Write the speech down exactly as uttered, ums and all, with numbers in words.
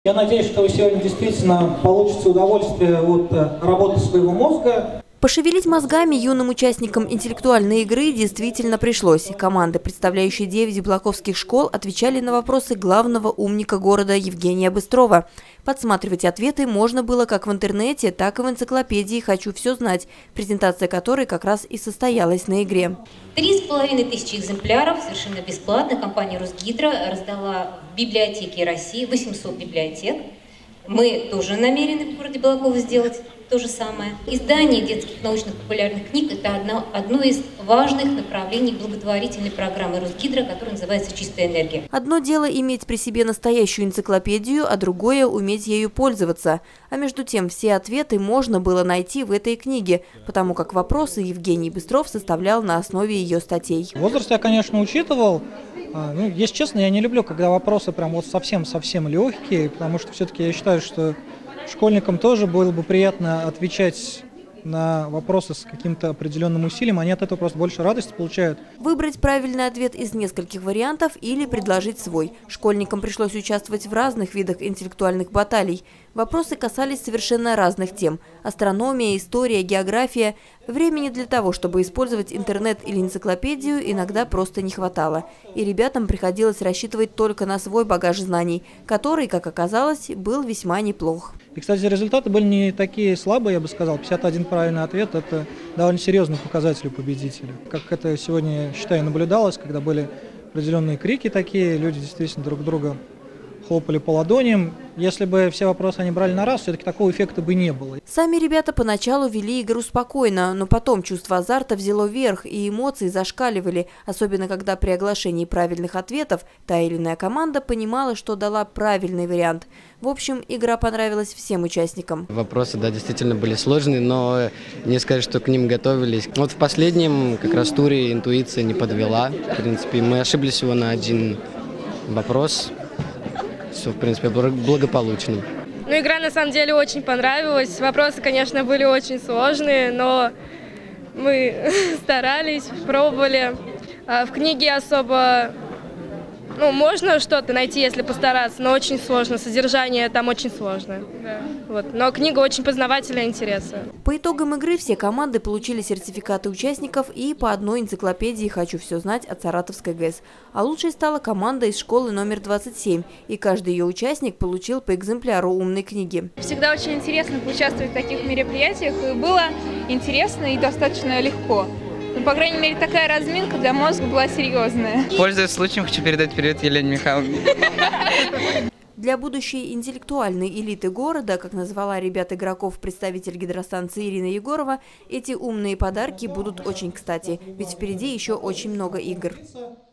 Я надеюсь, что вы сегодня действительно получите удовольствие от работы своего мозга. Пошевелить мозгами юным участникам интеллектуальной игры действительно пришлось. Команды, представляющие девять блоковских школ, отвечали на вопросы главного умника города Евгения Быстрова. Подсматривать ответы можно было как в интернете, так и в энциклопедии «Хочу все знать», презентация которой как раз и состоялась на игре. Три с половиной тысячи экземпляров совершенно бесплатно компания «Росгидро» раздала в библиотеке России, восемьсот библиотек. Мы тоже намерены в городе Балаково сделать то же самое. Издание детских научно-популярных книг – это одно, одно из важных направлений благотворительной программы «Росгидро», которая называется «Чистая энергия». Одно дело иметь при себе настоящую энциклопедию, а другое – уметь ею пользоваться. А между тем, все ответы можно было найти в этой книге, потому как вопросы Евгений Быстров составлял на основе ее статей. Возраст я, конечно, учитывал. Ну, если честно, я не люблю, когда вопросы прям вот совсем-совсем легкие, потому что все-таки я считаю, что школьникам тоже было бы приятно отвечать на вопросы с каким-то определенным усилием, они от этого просто больше радости получают. Выбрать правильный ответ из нескольких вариантов или предложить свой. Школьникам пришлось участвовать в разных видах интеллектуальных баталий. Вопросы касались совершенно разных тем – астрономия, история, география. Времени для того, чтобы использовать интернет или энциклопедию, иногда просто не хватало. И ребятам приходилось рассчитывать только на свой багаж знаний, который, как оказалось, был весьма неплох. И, кстати, результаты были не такие слабые, я бы сказал. пятьдесят один правильный ответ – это довольно серьезный показатель у победителя. Как это сегодня, считаю, наблюдалось, когда были определенные крики такие, люди действительно друг друга хлопали по ладоням. Если бы все вопросы они брали на раз, все-таки такого эффекта бы не было. Сами ребята поначалу вели игру спокойно, но потом чувство азарта взяло верх, и эмоции зашкаливали, особенно когда при оглашении правильных ответов та или иная команда понимала, что дала правильный вариант. В общем, игра понравилась всем участникам. Вопросы, да, действительно были сложные, но не сказать, что к ним готовились. Вот в последнем как раз туре интуиция не подвела. В принципе, мы ошиблись всего на один вопрос. Все, в принципе, благополучно. Ну, игра на самом деле очень понравилась. Вопросы, конечно, были очень сложные, но мы старались, пробовали. В книге особо, ну, можно что-то найти, если постараться, но очень сложно. Содержание там очень сложное. Да. Вот. Но книга очень познавательная и интересная. По итогам игры все команды получили сертификаты участников и по одной энциклопедии «Хочу все знать» от Саратовской ГЭС. А лучшей стала команда из школы номер двадцать семь, и каждый ее участник получил по экземпляру умной книги. Всегда очень интересно поучаствовать в таких мероприятиях, и было интересно и достаточно легко. Ну, по крайней мере, такая разминка для мозга была серьезная. Пользуясь случаем, хочу передать привет Елене Михайловне. Для будущей интеллектуальной элиты города, как назвала ребят игроков представитель гидростанции Ирина Егорова, эти умные подарки будут очень кстати, ведь впереди еще очень много игр.